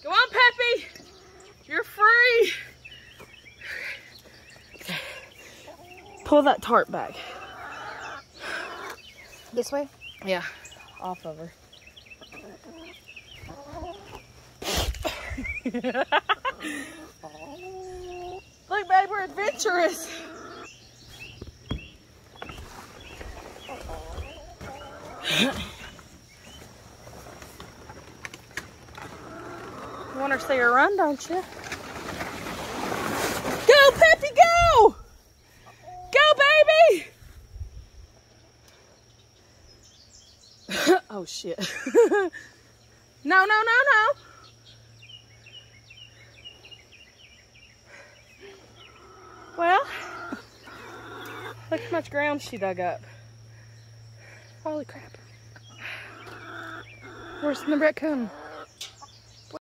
Go on, Peppy. You're free. Pull that tarp back. This way? Yeah, off of her. Look, babe, we're adventurous. You want her to see her run, don't you? Go, Peppy, go! Go, baby! Oh, shit. No, no, no, no. Well, look how much ground she dug up. Holy crap. Where's the raccoon?